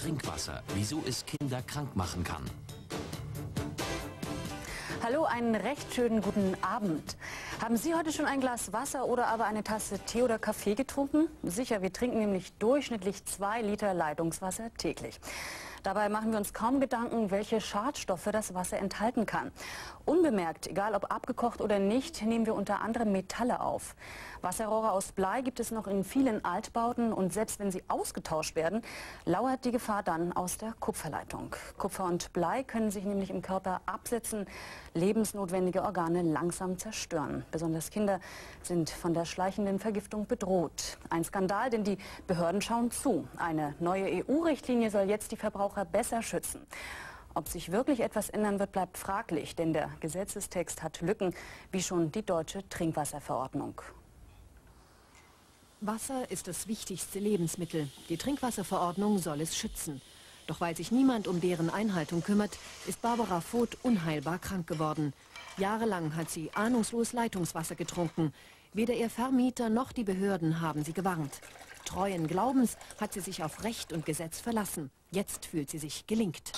Trinkwasser, wieso es Kinder krank machen kann. Hallo, einen recht schönen guten Abend. Haben Sie heute schon ein Glas Wasser oder aber eine Tasse Tee oder Kaffee getrunken? Sicher, wir trinken nämlich durchschnittlich 2 Liter Leitungswasser täglich. Dabei machen wir uns kaum Gedanken, welche Schadstoffe das Wasser enthalten kann. Unbemerkt, egal ob abgekocht oder nicht, nehmen wir unter anderem Metalle auf. Wasserrohre aus Blei gibt es noch in vielen Altbauten und selbst wenn sie ausgetauscht werden, lauert die Gefahr dann aus der Kupferleitung. Kupfer und Blei können sich nämlich im Körper absetzen, lebensnotwendige Organe langsam zerstören. Besonders Kinder sind von der schleichenden Vergiftung bedroht. Ein Skandal, denn die Behörden schauen zu. Eine neue EU-Richtlinie soll jetzt die Verbraucher besser schützen. Ob sich wirklich etwas ändern wird, bleibt fraglich, denn der Gesetzestext hat Lücken, wie schon die deutsche Trinkwasserverordnung. Wasser ist das wichtigste Lebensmittel. Die Trinkwasserverordnung soll es schützen. Doch weil sich niemand um deren Einhaltung kümmert, ist Barbara Voth unheilbar krank geworden. Jahrelang hat sie ahnungslos Leitungswasser getrunken. Weder ihr Vermieter noch die Behörden haben sie gewarnt. Treuen Glaubens hat sie sich auf Recht und Gesetz verlassen. Jetzt fühlt sie sich gelingt.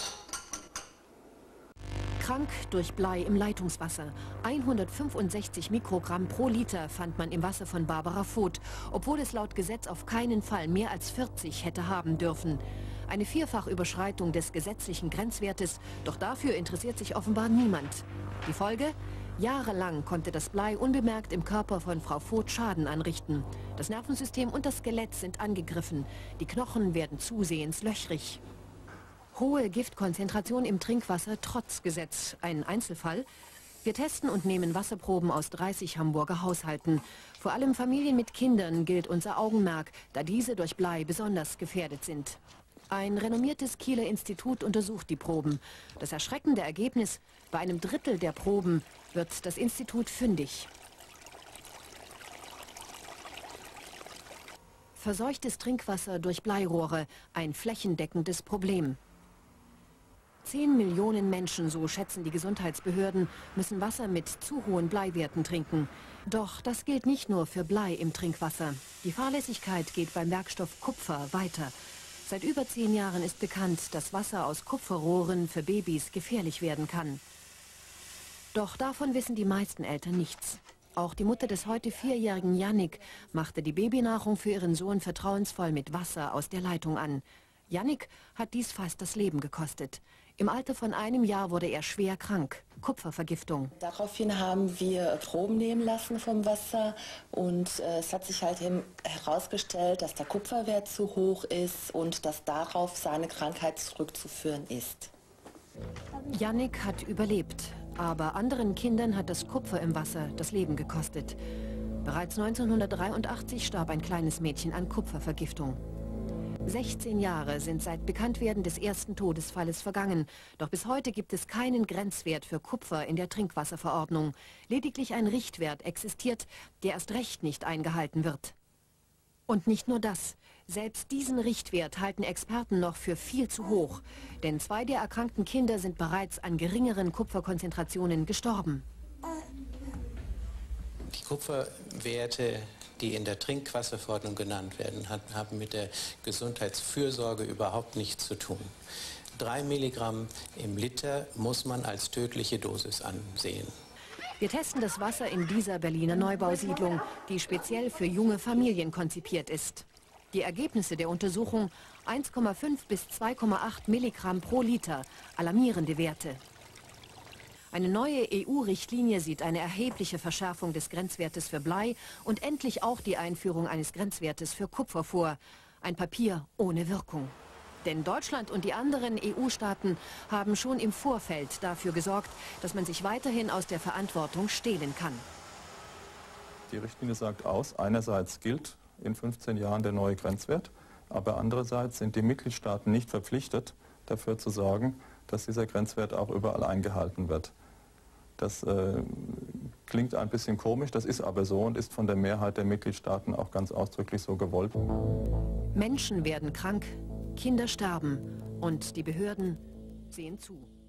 Krank durch Blei im Leitungswasser. 165 Mikrogramm pro Liter fand man im Wasser von Barbara Voth, obwohl es laut Gesetz auf keinen Fall mehr als 40 hätte haben dürfen. Eine Vierfachüberschreitung des gesetzlichen Grenzwertes, doch dafür interessiert sich offenbar niemand. Die Folge? Jahrelang konnte das Blei unbemerkt im Körper von Frau Voth Schaden anrichten. Das Nervensystem und das Skelett sind angegriffen. Die Knochen werden zusehends löchrig. Hohe Giftkonzentration im Trinkwasser trotz Gesetz. Ein Einzelfall. Wir testen und nehmen Wasserproben aus 30 Hamburger Haushalten. Vor allem Familien mit Kindern gilt unser Augenmerk, da diese durch Blei besonders gefährdet sind. Ein renommiertes Kieler Institut untersucht die Proben. Das erschreckende Ergebnis: bei einem Drittel der Proben wird das Institut fündig. Verseuchtes Trinkwasser durch Bleirohre, ein flächendeckendes Problem. 10 Millionen Menschen, so schätzen die Gesundheitsbehörden, müssen Wasser mit zu hohen Bleiwerten trinken. Doch das gilt nicht nur für Blei im Trinkwasser. Die Fahrlässigkeit geht beim Werkstoff Kupfer weiter. Seit über 10 Jahren ist bekannt, dass Wasser aus Kupferrohren für Babys gefährlich werden kann. Doch davon wissen die meisten Eltern nichts. Auch die Mutter des heute 4-jährigen Jannik machte die Babynahrung für ihren Sohn vertrauensvoll mit Wasser aus der Leitung an. Jannik hat dies fast das Leben gekostet. Im Alter von 1 Jahr wurde er schwer krank. Kupfervergiftung. Daraufhin haben wir Proben nehmen lassen vom Wasser und es hat sich halt herausgestellt, dass der Kupferwert zu hoch ist und dass darauf seine Krankheit zurückzuführen ist. Jannik hat überlebt, aber anderen Kindern hat das Kupfer im Wasser das Leben gekostet. Bereits 1983 starb ein kleines Mädchen an Kupfervergiftung. 16 Jahre sind seit Bekanntwerden des ersten Todesfalles vergangen. Doch bis heute gibt es keinen Grenzwert für Kupfer in der Trinkwasserverordnung. Lediglich ein Richtwert existiert, der erst recht nicht eingehalten wird. Und nicht nur das. Selbst diesen Richtwert halten Experten noch für viel zu hoch. Denn 2 der erkrankten Kinder sind bereits an geringeren Kupferkonzentrationen gestorben. Die Kupferwerte, die in der Trinkwasserverordnung genannt werden, haben mit der Gesundheitsfürsorge überhaupt nichts zu tun. 3 Milligramm im Liter muss man als tödliche Dosis ansehen. Wir testen das Wasser in dieser Berliner Neubausiedlung, die speziell für junge Familien konzipiert ist. Die Ergebnisse der Untersuchung: 1,5 bis 2,8 Milligramm pro Liter, alarmierende Werte. Eine neue EU-Richtlinie sieht eine erhebliche Verschärfung des Grenzwertes für Blei und endlich auch die Einführung eines Grenzwertes für Kupfer vor. Ein Papier ohne Wirkung. Denn Deutschland und die anderen EU-Staaten haben schon im Vorfeld dafür gesorgt, dass man sich weiterhin aus der Verantwortung stehlen kann. Die Richtlinie sagt aus, einerseits gilt in 15 Jahren der neue Grenzwert, aber andererseits sind die Mitgliedstaaten nicht verpflichtet, dafür zu sorgen, dass dieser Grenzwert auch überall eingehalten wird. Das klingt ein bisschen komisch, das ist aber so und ist von der Mehrheit der Mitgliedstaaten auch ganz ausdrücklich so gewollt. Menschen werden krank, Kinder sterben und die Behörden sehen zu.